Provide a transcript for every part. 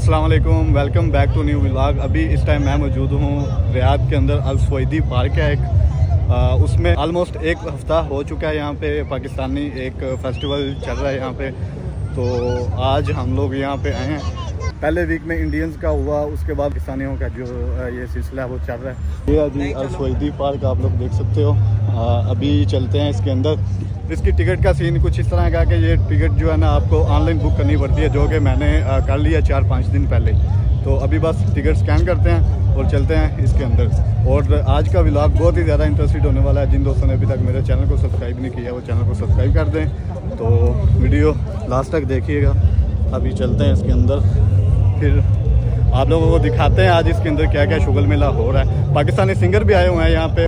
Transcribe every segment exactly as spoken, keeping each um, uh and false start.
अस्सलाम वालेकुम, welcome back to new vlog. अभी इस टाइम मैं मौजूद हूँ रियाद के अंदर। अल सवैदी पार्क है एक, आ, उसमें आलमोस्ट एक हफ़्ता हो चुका है। यहाँ पे पाकिस्तानी एक फ़ेस्टिवल चल रहा है यहाँ पे। तो आज हम लोग यहाँ पे आए हैं। पहले वीक में इंडियंस का हुआ, उसके बाद पाकिस्तानियों का जो ये सिलसिला है वो चल रहा है। ये जी अल सवैदी पार्क आप लोग देख सकते हो। आ, अभी चलते हैं इसके अंदर। इसकी टिकट का सीन कुछ इस तरह का कि ये टिकट जो है ना आपको ऑनलाइन बुक करनी पड़ती है, जो कि मैंने आ, कर लिया चार पाँच दिन पहले। तो अभी बस टिकट स्कैन करते हैं और चलते हैं इसके अंदर। और आज का व्लॉग बहुत ही ज़्यादा इंटरेस्टेड होने वाला है। जिन दोस्तों ने अभी तक मेरे चैनल को सब्सक्राइब नहीं किया वो चैनल को सब्सक्राइब कर दें। तो वीडियो लास्ट तक देखिएगा। अभी चलते हैं इसके अंदर, फिर आप लोगों को दिखाते हैं आज इसके अंदर क्या क्या शुगल मेला हो रहा है। पाकिस्तानी सिंगर भी आए हुए हैं यहाँ पे।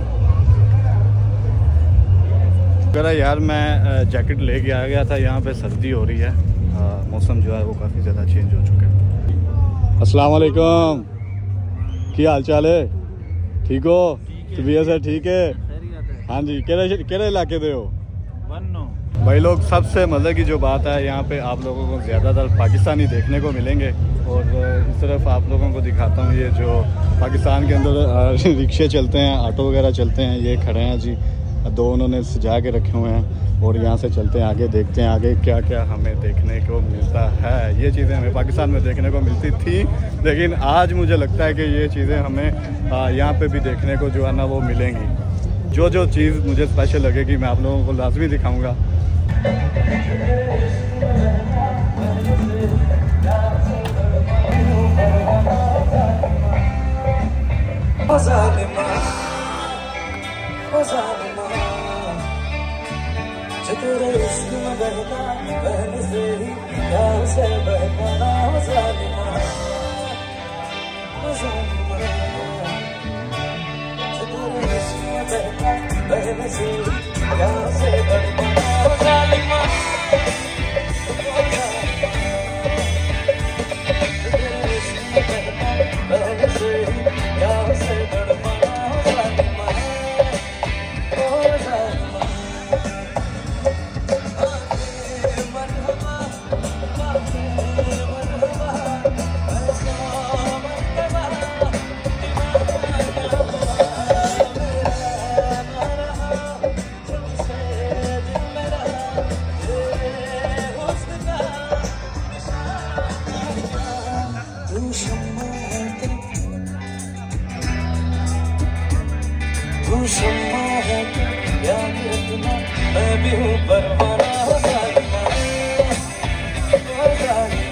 अगर यार मैं जैकेट लेके आ गया था, यहाँ पे सर्दी हो रही है, मौसम जो है वो काफ़ी ज़्यादा चेंज हो चुका है। अस्सलाम वालेकुम, क्या हाल चाल है? ठीक हो? तबीयत है ठीक है? हाँ जी। केरे केरे इलाके दे हो भाई लोग? सबसे मज़े की जो बात है, यहाँ पे आप लोगों को ज़्यादातर पाकिस्तानी देखने को मिलेंगे। और इस तरफ आप लोगों को दिखाता हूँ, ये जो पाकिस्तान के अंदर रिक्शे चलते हैं, ऑटो वगैरह चलते हैं, ये खड़े हैं जी। दो उन्होंने सजा के रखे हुए हैं। और यहाँ से चलते हैं आगे, देखते हैं आगे क्या क्या हमें देखने को मिलता है। ये चीज़ें हमें पाकिस्तान में देखने को मिलती थी, लेकिन आज मुझे लगता है कि ये चीज़ें हमें यहाँ पे भी देखने को जो है ना वो मिलेंगी। जो जो चीज़ मुझे स्पेशल लगेगी मैं आप लोगों को लाजमी दिखाऊँगा। तेरे इश्क में बहता बहन से ही गाँव से बहता नाम ज़ालिमा ज़ालिमा। तेरे इश्क में बहता बहन से ही गाँव से बहता नाम ज़ालिमा। तेरे इश्क में बहता बहन से ही गाँव से बहता नाम ज़ालिमा ओ ज़ालिमा। तू शम्मा है याद रखना, मैं भी हूँ परवाना हो ज़ालिमा हो ज़ालिमा।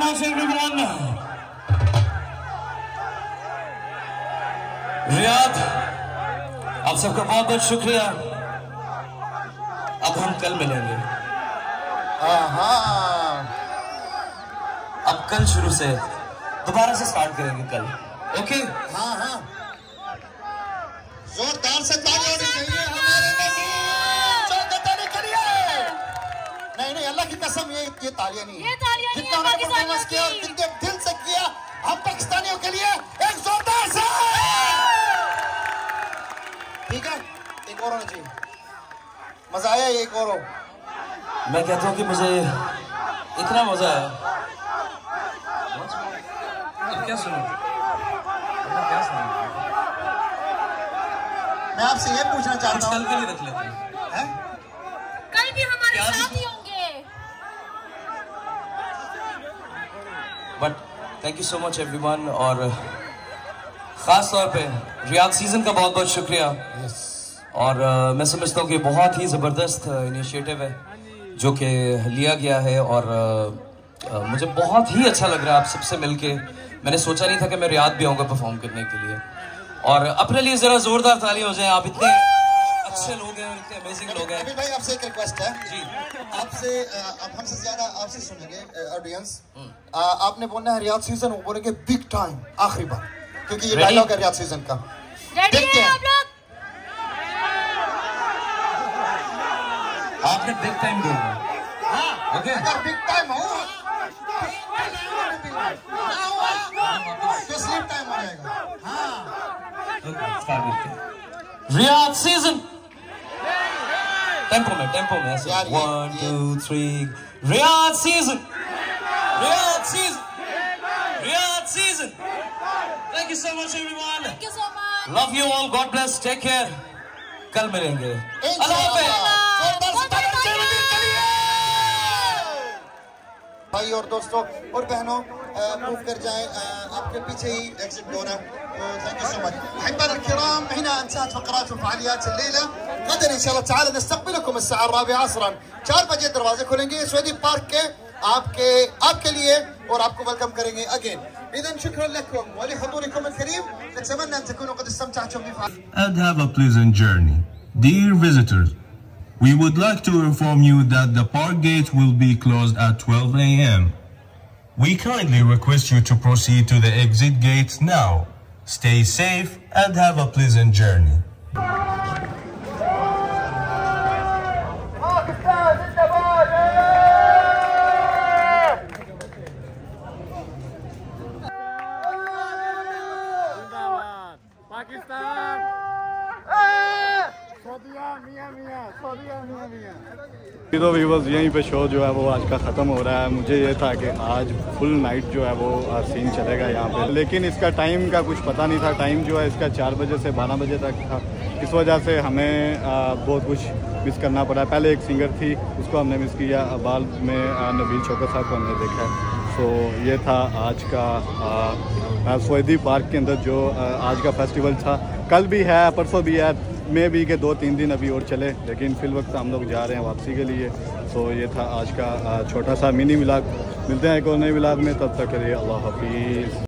much everyone. रियाद, आप सबका बहुत बहुत शुक्रिया। अब हम कल मिलेंगे। अब कल शुरू से दोबारा से स्टार्ट करेंगे कल। ओके? हाँ हाँ, जोरदार से ताली होनी चाहिए हमारे नजीर जो ताली करिए। नहीं नहीं, अल्लाह की कसम, ये ये तालियां नहीं, ये तालियां नहीं, जितना हमने परफॉर्मेंस किया और कितने दिल से किया, हम पाकिस्तानियों के लिए एक जोरदार से। ठीक है, एक और होना चाहिए। मजा आया, एक और हो। मैं कहता हूँ कि मुझे इतना मजा आया। क्या सुनो? क्या सुनो? मैं आपसे ये पूछना चाहता हूँ, कल के लिए रख लेते हैं। कल भी हमारे साथ ही होंगे। But thank you so much everyone, और खास तौर पे रियाद सीजन का बहुत बहुत शुक्रिया। और uh, मैं समझता हूँ कि बहुत ही ज़बरदस्त इनिशिएटिव है जो कि लिया गया है, और uh, uh, मुझे बहुत ही अच्छा लग रहा है आप सबसे मिलके। मैंने सोचा नहीं था कि मैं रियाद भी आऊँगा परफॉर्म करने के लिए, और अपने लिए ज़रा ज़ोरदार ताली हो जाए। आप इतने अच्छे लोग हैं, इतने अमेजिंग लोग हैं। अभी भाई आपसे एक रिक्वेस्ट है जी, आपसे, अब हमसे ज्यादा आपसे सुनेंगे ऑडियंस। आपने बोलना है रियाद सीजन, वो बोलेंगे बिग टाइम आखिरी बार, क्योंकि ये डायलॉग है रियाद सीजन का। रेडी हैं आप लोग? आपने बिग टाइम बोलना। हाँ, ओके, अगर बिग टाइम हो ना हुआ तो स्लीप टाइम हो जाएगा। हाँ, स्टार्ट करते हैं। रियाद सीजन टेम्पो में, टेम्पो में ऐसे। यार, ये- वन ये- two three. Riyadh season, Riyadh season, Riyadh season. Thank you so much everyone. Thank you so much. Love you all, God bless, take care. कल मिलेंगे। अल्लाह हाफ़िज़। जोरदार से तालियां शेरवीर के लिए। भाई और दोस्तों और बहनों, मूव कर जाएं, आपके पीछे ही एग्जिट डोर है। Thank you so much أحبائنا الكرام، هنا انتهت فقرات وفعاليات الليله. غدا ان شاء الله تعالى نستقبلكم الساعه الرابعه عصرا. चार बजे दरवाजे खुलेंगे सऊदी पार्क के आपके आपके लिए, और आपको वेलकम करेंगे again. اذا شكرا لكم ولحضوركم الكريم. نتمنى ان تكونوا قد استمتعتم بفعاليات. And have a pleasant journey. Dear visitors, we would like to inform you that the park gate will be closed at twelve a m We kindly request you to proceed to the exit gates now. Stay safe and have a pleasant journey. तो viewers, यहीं पे show जो है वो आज का ख़त्म हो रहा है। मुझे ये था कि आज फुल नाइट जो है वो सीन चलेगा यहाँ पे, लेकिन इसका टाइम का कुछ पता नहीं था। टाइम जो है इसका चार बजे से बारह बजे तक था, इस वजह से हमें आ, बहुत कुछ मिस करना पड़ा। पहले एक सिंगर थी, उसको हमने मिस किया, बाद में नबील शौकत साहब को हमने देखा। सो ये था आज का सऊदी पार्क के अंदर जो आ, आज का फेस्टिवल था। कल भी है, परसों भी है, मे भी के दो तीन दिन अभी और चले, लेकिन फिल वक्त हम लोग जा रहे हैं वापसी के लिए। सो ये था आज का छोटा सा मिनी व्लॉग। मिलते हैं एक और नए व्लॉग में, तब तक के लिए अल्लाह हाफिज़।